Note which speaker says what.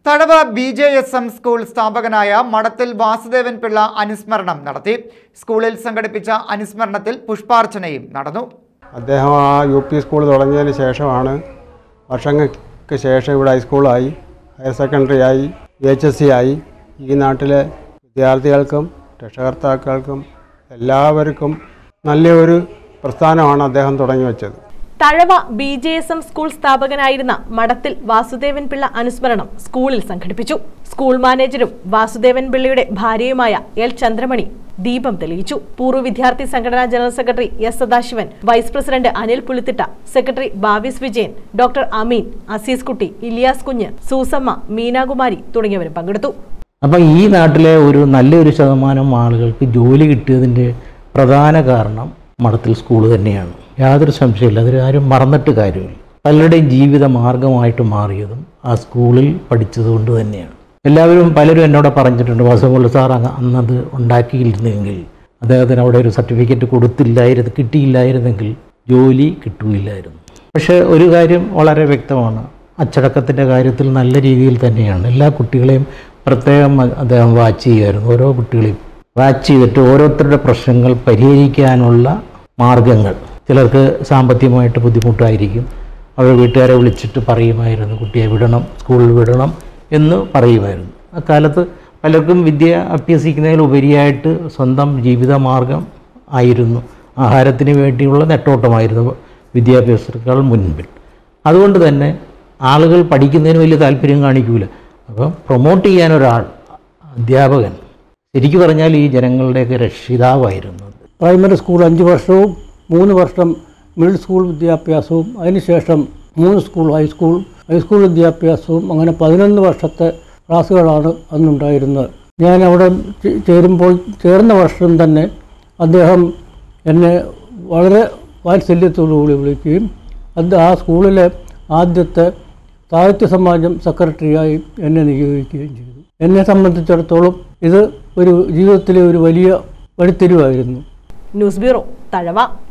Speaker 1: Thazhava BJSM school സ്ഥാപകനായ മടത്തിൽ വാസുദേവൻ പിള്ള അനുസ്മരണം നടത്തി. സ്കൂളിൽ സംഘടിപ്പിച്ച അനുസ്മരണത്തിൽ പുഷ്പാർച്ചനയും നടന്നു.
Speaker 2: അദ്ദേഹം ആ UP സ്കൂൾ തുടങ്ങിയതിന് ശേഷമാണ് വർഷങ്ങൾക്ക് ശേഷം ഇവിടെ ഹൈസ്കൂളായി, ഹയർ സെക്കൻഡറി ആയി, VHSC ആയി. ഈ നാട്ടിലെ വിദ്യാർത്ഥികൾക്കും രക്ഷകർത്താക്കൾക്കും എല്ലാവർക്കും നല്ലൊരു പ്രസ്ഥാനമാണ് അദ്ദേഹം തുടങ്ങി വെച്ചത്.
Speaker 3: തഴവ BJSM സ്കൂൾ സ്ഥാപകനായിരുന്ന മടത്തിൽ വാസുദേവൻ പിള്ള അനുസ്മരണം സ്കൂളിൽ സംഘടിപ്പിച്ചു. സ്കൂൾ മാനേജരും വാസുദേവൻ പിള്ളയുടെ ഭാര്യയുമായ L. ചന്ദ്രമണി ദീപം തെളിയിച്ചു. പൂർവ്വ വിദ്യാർത്ഥി സംഘടനാ general secretary S. Sadasivan, vice president Anil Pulithitta, secretary Bavis Vijayan, doctor Ameen, Azeez Kutty, Iliyas കുഞ്ഞ്, സൂസമ്മ, മീനാകുമാരി തുടങ്ങിയവരും പങ്കെടുത്തു.
Speaker 4: അപ്പോൾ ഈ നാട്ടിലെ ഒരു നല്ലൊരു ശതമാനം ആളുകൾക്ക് ജോലി കിട്ടിയതിൻ്റെ പ്രധാന കാരണം മടത്തിൽ സ്കൂൾ തന്നെയാണ്. യാതൊരു സംശയമില്ല, അതിൽ ആരും മറന്നിട്ട് കാര്യമില്ല. പലരുടെയും ജീവിത മാർഗമായിട്ട് മാറിയതും ആ സ്കൂളിൽ പഠിച്ചതുകൊണ്ട് തന്നെയാണ്. പലരും എന്നോട് പറഞ്ഞിട്ടുണ്ട്, വാസുദേവൻ സാർ അന്നത് ഉണ്ടാക്കിയിരുന്നെങ്കിൽ, അദ്ദേഹത്തിന് അവിടെ ഒരു സർട്ടിഫിക്കറ്റ് കിട്ടിയില്ലായിരുന്നെങ്കിൽ ജോലി കിട്ടുകയില്ലായിരുന്നു. പക്ഷേ ഒരു കാര്യം വളരെ വ്യക്തമാണ്, അച്ചടക്കത്തിൻ്റെ കാര്യത്തിൽ നല്ല രീതിയിൽ തന്നെയാണ് എല്ലാ കുട്ടികളെയും പ്രത്യേകം അദ്ദേഹം വാച്ച് ചെയ്യുമായിരുന്നു. ഓരോ കുട്ടികളെയും വാച്ച് ചെയ്തിട്ട് ഓരോരുത്തരുടെ പ്രശ്നങ്ങൾ പരിഹരിക്കാനുള്ള മാർഗങ്ങൾ, ചിലർക്ക് സാമ്പത്തികമായിട്ട് ബുദ്ധിമുട്ടായിരിക്കും, അവർ വീട്ടുകാരെ വിളിച്ചിട്ട് പറയുമായിരുന്നു കുട്ടിയെ വിടണം, സ്കൂളിൽ വിടണം എന്ന് പറയുമായിരുന്നു. അക്കാലത്ത് പലർക്കും വിദ്യ അഭ്യസിക്കുന്നതിലുപരിയായിട്ട് സ്വന്തം ജീവിതമാർഗം ആയിരുന്നു, ആഹാരത്തിന് വേണ്ടിയുള്ള നെട്ടോട്ടമായിരുന്നു വിദ്യാഭ്യാസത്തേക്കാൾ മുൻപിൽ. അതുകൊണ്ട് തന്നെ ആളുകൾ പഠിക്കുന്നതിന് വലിയ താല്പര്യം കാണിക്കൂല. അപ്പം പ്രൊമോട്ട് ചെയ്യാനൊരാൾ, അധ്യാപകൻ, ശരിക്കു പറഞ്ഞാൽ ഈ ജനങ്ങളുടെയൊക്കെ രക്ഷിതാവായിരുന്നു.
Speaker 5: പ്രൈമറി സ്കൂൾ 5 വർഷവും 3 വർഷം മിഡിൽ സ്കൂൾ വിദ്യാഭ്യാസവും അതിനുശേഷം 3 സ്കൂൾ ഹൈസ്കൂൾ വിദ്യാഭ്യാസവും, അങ്ങനെ 11 വർഷത്തെ ക്ലാസ്സുകളാണ് അന്നുണ്ടായിരുന്നത്. ഞാൻ അവിടെ ചേർന്ന വർഷം തന്നെ അദ്ദേഹം എന്നെ വളരെ വാത്സല്യത്തോടുകൂടി വിളിക്കുകയും ആ സ്കൂളിലെ ആദ്യത്തെ സാഹിത്യ സമാജം സെക്രട്ടറിയായി എന്നെ നിയോഗിക്കുകയും ചെയ്തു. എന്നെ സംബന്ധിച്ചിടത്തോളം ഇത് ഒരു ജീവിതത്തിലെ ഒരു വലിയ വഴിത്തിരിവായിരുന്നു.
Speaker 3: News bureau, Thazhava.